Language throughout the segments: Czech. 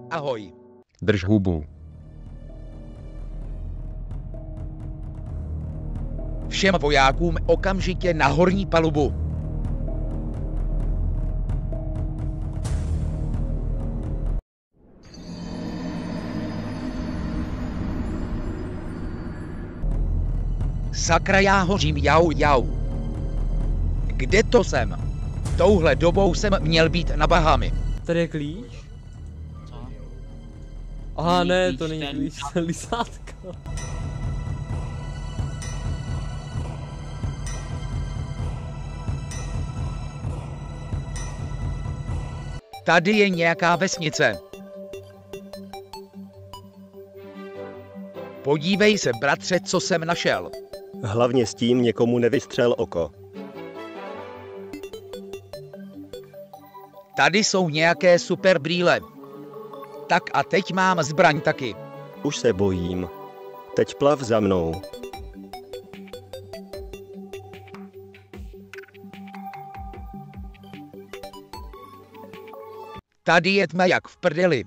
Ahoj. Drž hubu. Všem vojákům okamžitě na horní palubu. Sakra, já hořím, jau. Kde to jsem? Touhle dobou jsem měl být na Bahamy. Tady je klíč? Co? Aha, Není ne, klíč, to není ten klíč, to je lisátko. Tady je nějaká vesnice. Podívej se, bratře, co jsem našel. Hlavně s tím někomu nevystřel oko. Tady jsou nějaké super brýle. Tak a teď mám zbraň taky. Už se bojím. Teď plav za mnou. Tady je tma jak v prdeli.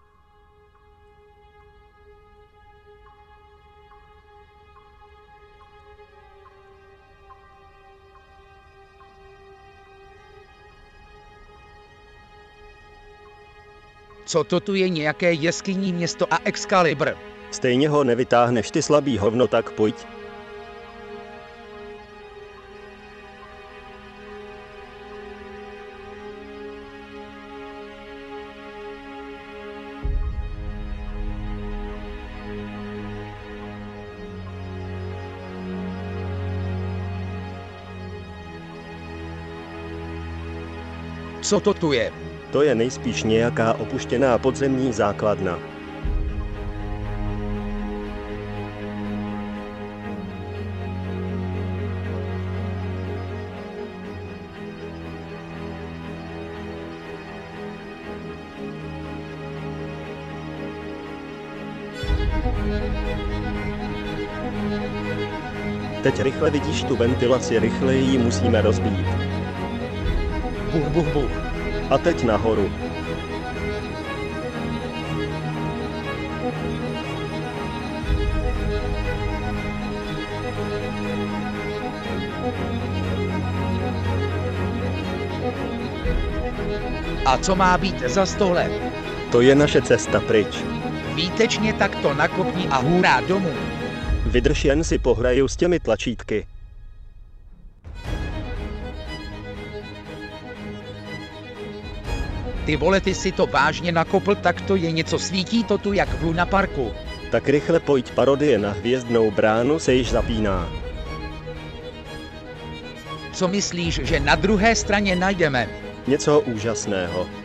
Co to tu je, nějaké jeskyní město a Excalibur? Stejně ho nevytáhneš, ty slabý hovno, tak pojď. Co to tu je? To je nejspíš nějaká opuštěná podzemní základna. Teď rychle vidíš tu ventilaci, rychleji ji musíme rozbít. Buch. A teď nahoru. A co má být za stole? To je naše cesta pryč. Výtečně takto nakopni a hurá domů. Vydrž, jen si pohraju s těmi tlačítky. Ty vole, ty si to vážně nakopl, tak to je něco, svítí to tu jak v Luna Parku. Tak rychle pojď, parodie na Hvězdnou bránu se již zapíná. Co myslíš, že na druhé straně najdeme? Něco úžasného.